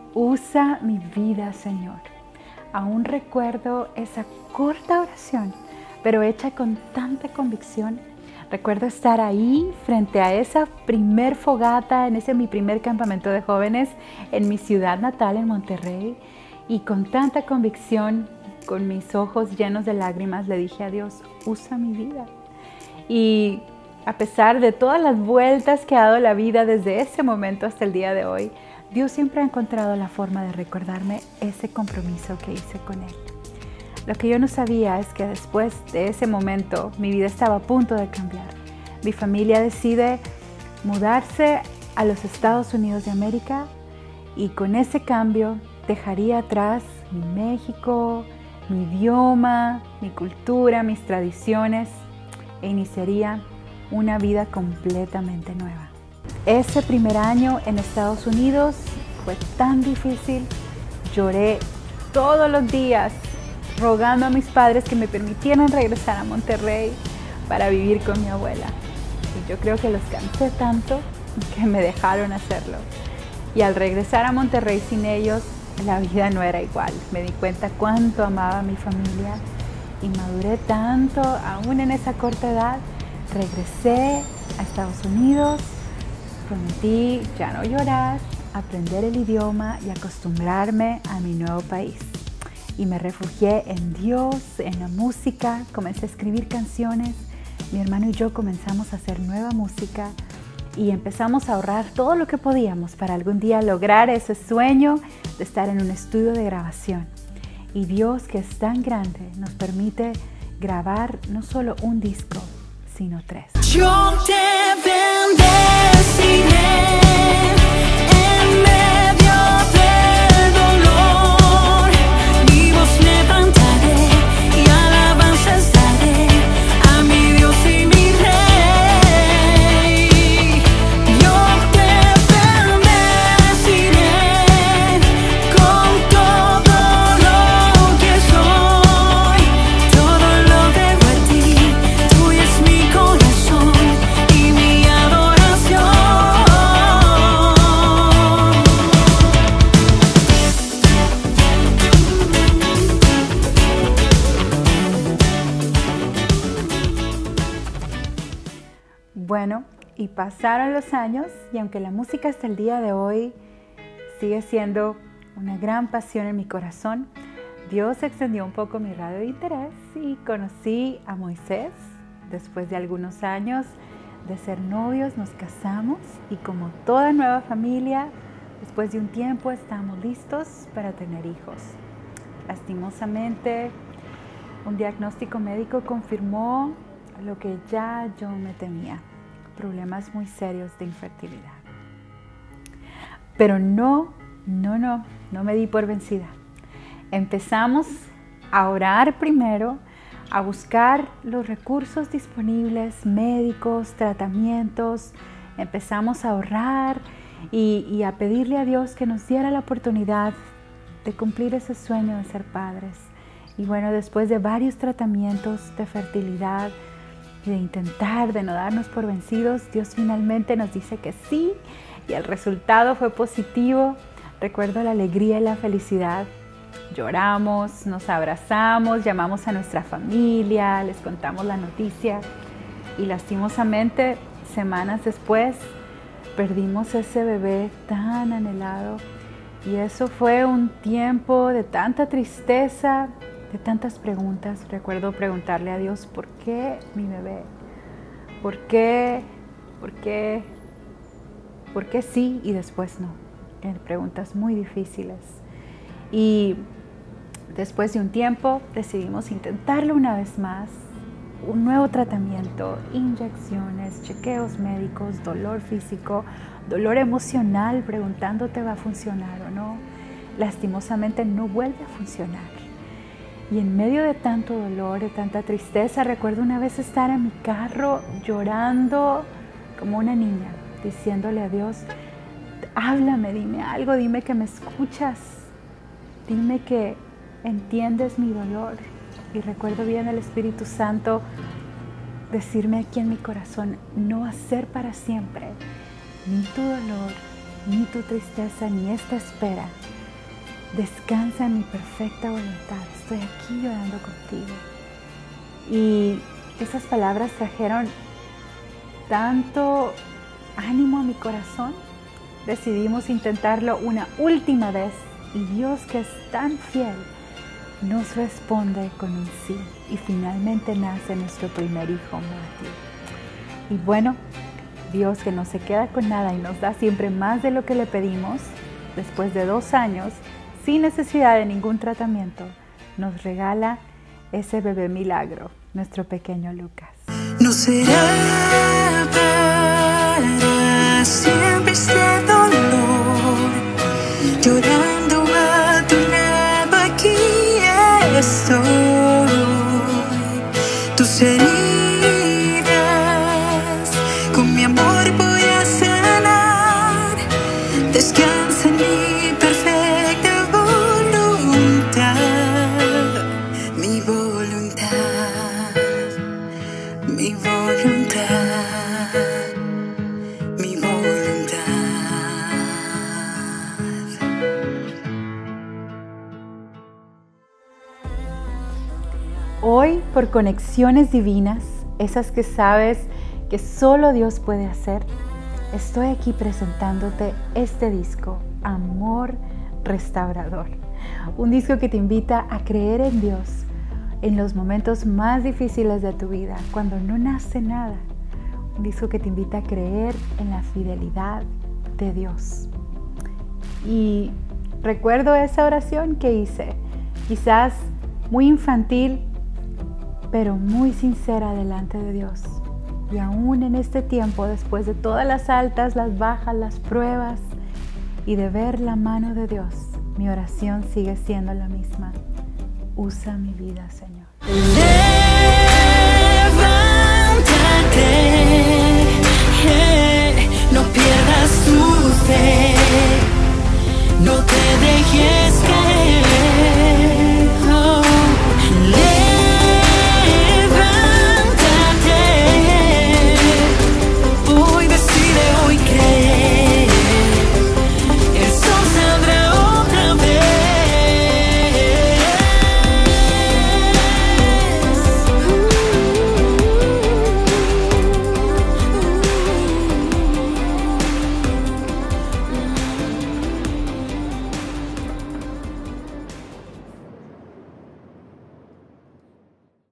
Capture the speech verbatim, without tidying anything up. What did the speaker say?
Usa mi vida, Señor. Aún recuerdo esa corta oración, pero hecha con tanta convicción. Recuerdo estar ahí frente a esa primer fogata, en ese mi primer campamento de jóvenes en mi ciudad natal, en Monterrey, y con tanta convicción, con mis ojos llenos de lágrimas, le dije a Dios, usa mi vida. Y a pesar de todas las vueltas que ha dado la vida desde ese momento hasta el día de hoy, Dios siempre ha encontrado la forma de recordarme ese compromiso que hice con Él. Lo que yo no sabía es que después de ese momento mi vida estaba a punto de cambiar. Mi familia decide mudarse a los Estados Unidos de América y con ese cambio dejaría atrás mi México, mi idioma, mi cultura, mis tradiciones e iniciaría una vida completamente nueva. Ese primer año en Estados Unidos fue tan difícil, lloré todos los días rogando a mis padres que me permitieran regresar a Monterrey para vivir con mi abuela. Y yo creo que los cansé tanto que me dejaron hacerlo. Y al regresar a Monterrey sin ellos, la vida no era igual. Me di cuenta cuánto amaba a mi familia y maduré tanto, aún en esa corta edad. Regresé a Estados Unidos, prometí ya no llorar, aprender el idioma y acostumbrarme a mi nuevo país. Y me refugié en Dios, en la música, comencé a escribir canciones. Mi hermano y yo comenzamos a hacer nueva música y empezamos a ahorrar todo lo que podíamos para algún día lograr ese sueño de estar en un estudio de grabación. Y Dios, que es tan grande, nos permite grabar no solo un disco, sino tres. Yo te bendeciré en medio del dolor, mi voz levantaré y alabanzas daré a mi Dios y mi Rey. Yo te bendeciré con todo lo que soy, todo lo debo a ti, tuyo es mi corazón y mi adoración. Bueno, y pasaron los años y aunque la música hasta el día de hoy sigue siendo una gran pasión en mi corazón, Dios extendió un poco mi radio de interés y conocí a Moisés. Después de algunos años de ser novios, nos casamos y como toda nueva familia, después de un tiempo estamos listos para tener hijos. Lastimosamente, un diagnóstico médico confirmó lo que ya yo me temía, problemas muy serios de infertilidad. Pero no, no, no, no me di por vencida. Empezamos a orar primero, a buscar los recursos disponibles, médicos, tratamientos. Empezamos a ahorrar y, y a pedirle a Dios que nos diera la oportunidad de cumplir ese sueño de ser padres. Y bueno, después de varios tratamientos de fertilidad, y de intentar, de no darnos por vencidos, Dios finalmente nos dice que sí y el resultado fue positivo. Recuerdo la alegría y la felicidad. Lloramos, nos abrazamos, llamamos a nuestra familia, les contamos la noticia y lastimosamente, semanas después, perdimos ese bebé tan anhelado y eso fue un tiempo de tanta tristeza, de tantas preguntas. Recuerdo preguntarle a Dios, ¿por qué mi bebé? ¿Por qué? ¿Por qué? ¿Por qué sí y después no? Eran preguntas muy difíciles. Y después de un tiempo decidimos intentarlo una vez más. Un nuevo tratamiento, inyecciones, chequeos médicos, dolor físico, dolor emocional, preguntándote va a funcionar o no. Lastimosamente no vuelve a funcionar. Y en medio de tanto dolor, de tanta tristeza, recuerdo una vez estar en mi carro llorando como una niña, diciéndole a Dios, háblame, dime algo, dime que me escuchas, dime que entiendes mi dolor. Y recuerdo bien el Espíritu Santo decirme aquí en mi corazón, no va a ser para siempre, ni tu dolor, ni tu tristeza, ni esta espera, descansa en mi perfecta voluntad. Estoy aquí llorando contigo. Y esas palabras trajeron tanto ánimo a mi corazón. Decidimos intentarlo una última vez y Dios, que es tan fiel, nos responde con un sí y finalmente nace nuestro primer hijo, Matthew. Y bueno, Dios, que no se queda con nada y nos da siempre más de lo que le pedimos, después de dos años, sin necesidad de ningún tratamiento, nos regala ese bebé milagro, nuestro pequeño Lucas. No será para siempre este dolor, llorando a tu lado, aquí estoy. Tus heridas con mi amor voy a sanar. Descansa en mi perfecta voluntad, mi voluntad, mi voluntad, mi voluntad. Hoy, por conexiones divinas, esas que sabes que solo Dios puede hacer, estoy aquí presentándote este disco, Amor Restaurador. Un disco que te invita a creer en Dios en los momentos más difíciles de tu vida, cuando no nace nada. Un disco que te invita a creer en la fidelidad de Dios. Y recuerdo esa oración que hice, quizás muy infantil, pero muy sincera delante de Dios. Y aún en este tiempo, después de todas las altas, las bajas, las pruebas y de ver la mano de Dios, mi oración sigue siendo la misma. Usa mi vida, Señor.